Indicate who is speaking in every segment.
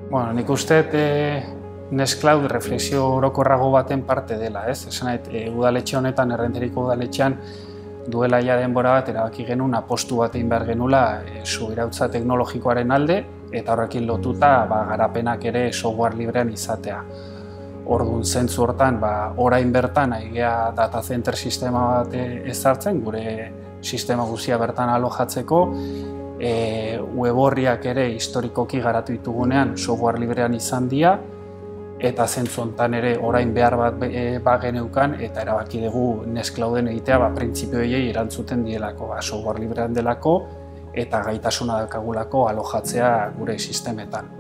Speaker 1: Bueno, nik uste Nextcloud reflexio orokorrago baten parte dela, ez? Esan udaletxe honetan, Errenteriko udaletxean, duela ja denbora bat erabaki genuen apostu bat egin behar genuela subirautza teknologikoaren alde eta horrekin lotuta garapenak ere software librean izatea. Orduan zentzu hortan, orain bertan aigea data center sistema bat ezartzen, gure sistema guztia bertan alojatzeko, web horriak ere historikoki garatu ditugunean software librean izan dira, eta zentzu honetan ere orain behar bat geneukan eta erabaki dugu Nextclouden egitea printzipioei erantzuten dielako, software librean delako eta gaitasuna daukagulako alojatzea gure sistemetan.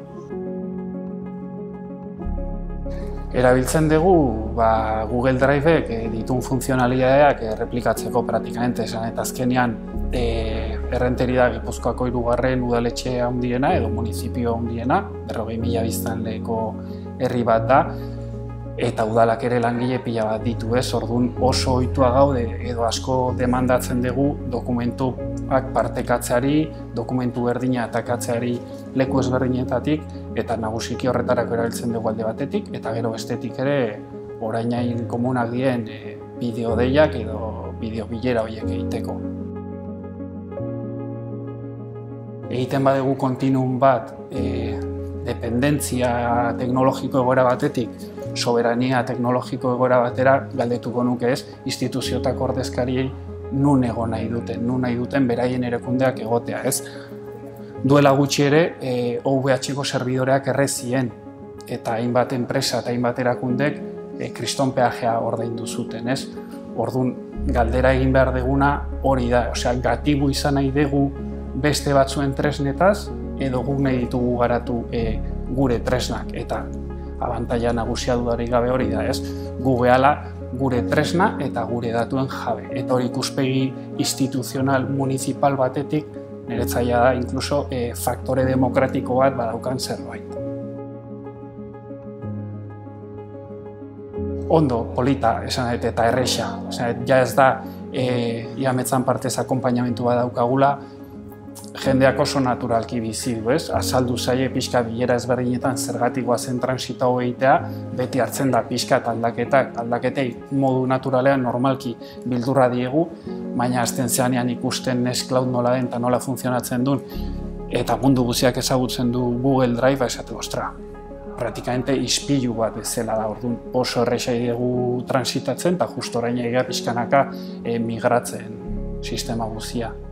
Speaker 1: Erabiltzen dugu Google Drive-ek dituen funtzionalitateak replikatzeko praktikamente esan eta azkenean Errenteri da Gipuzkoako 3. udaletxe handiena edo munizipio handiena, 40.000 biztanleko herri bat da, eta udalak ere langile pila bat ditu ez, orduan oso ohitua gaude edo asko demandatzen dugu dokumentuak partekatzeari, dokumentu berdina atakatzeari leku ezberdinetatik, eta nagusiki horretarako erabiltzen dugu alde batetik, eta gero bestetik ere orain komunak dien bideo deiak edo bideo bilera horiek egiteko. Egiten badugu kontinuum bat dependentzia teknologiko egoera batetik, soberania teknologiko egoera batera, galdetuko nuke ez, instituziotako ordezkariei nun egon nahi duten beraien erakundeak egotea ez. Duela gutxi ere, OVH-ko serbidoreak errezien, eta hainbat enpresa eta hainbat erakundek kriston peajea ordaindu zuten ez. Orduan, galdera egin behar deguna hori da, gatibu izan nahi dugu beste batzuen tresnetaz, edo guk nahi ditugu garatu gure tresnak, eta abantaila nagusia dudarik gabe hori da, ez? Gu gehala gure tresna eta gure datuen jabe. Eta hori ikuspegi instituzional municipal batetik, niretzaia da, inkluso faktore demokratiko bat badaukan zerbait. Ondo, polita, esan dut, eta erresa. Ja ez da, iametzan partez akonpainamentu bat daukagula, jendeak oso naturalki bizi du, ez? Azaldu zaie pixka bilera ezberdinetan zergatik goazen transita egitea, beti hartzen da pixka aldaketei modu naturalean normalki bildurra diegu, baina azten zeanean ikusten Nextcloud nola den eta nola funtzionatzen duen, eta mundu guztiak ezagutzen du Google Drive, esate, ostra, praktikamente ispilu bat bezala da, orduan oso erresa dugu transitatzen, eta justo orain egia pixkanaka migratzen sistema guztia.